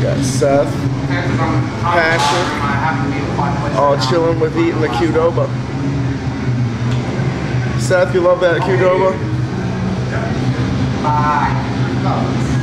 Got Seth, Patrick, all chilling with eating the QDOBA. Seth, you love that QDOBA? Bye.